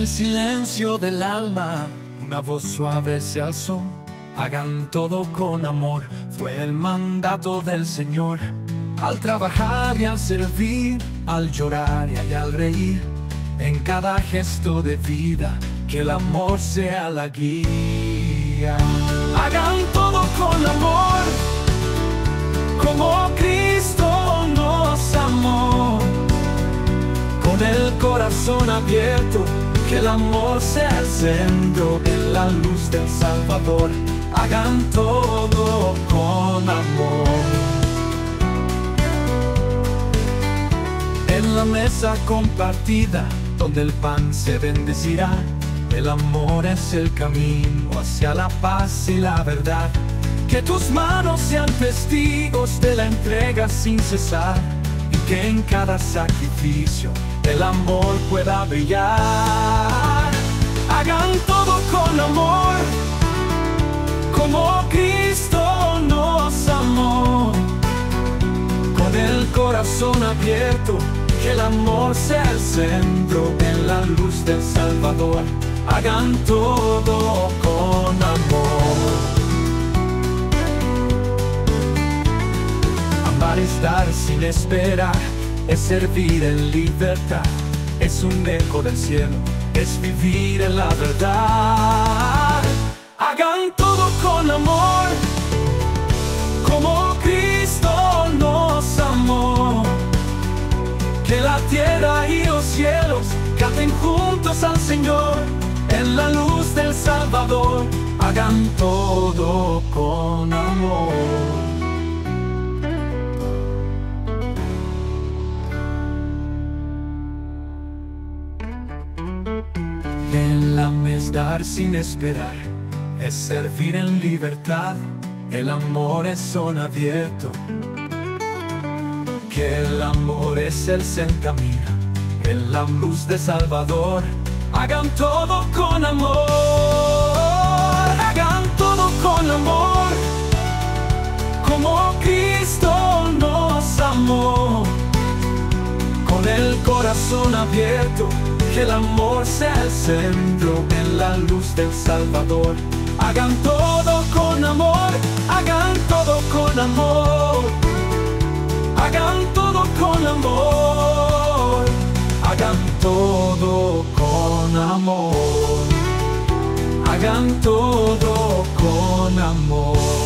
el silencio del alma, una voz suave se alzó. Hagan todo con amor, fue el mandato del Señor. Al trabajar y al servir, al llorar y al reír, en cada gesto de vida, que el amor sea la guía. Hagan todo con amor, como Cristo nos amó. Con el corazón abierto, que el amor sea el centro, en la luz del Salvador. Hagan todo con amor. En la mesa compartida, donde el pan se bendecirá, el amor es el camino hacia la paz y la verdad. Que tus manos sean testigos de la entrega sin cesar, y que en cada sacrificio el amor pueda brillar. Hagan todo con amor, como Cristo nos amó. Con el corazón abierto, que el amor sea el centro, en la luz del Salvador. Hagan todo con amor. Amar es dar sin esperar, es servir en libertad, es un eco del cielo, es vivir en la verdad. Hagan todo con amor, como Cristo nos amó. Que la tierra y los cielos canten juntos al Señor, en la luz del Salvador. Hagan todo con amor. El amor es dar sin esperar, es servir en libertad, el amor es son abierto. Que el amor es el camino, en la luz de Salvador. Hagan todo con amor, hagan todo con amor, como Cristo nos amó. Con el corazón abierto, que el amor sea el centro, en la luz del Salvador. Hagan todo con amor, hagan todo con amor. Hagan todo con amor, hagan todo con amor, hagan todo con amor.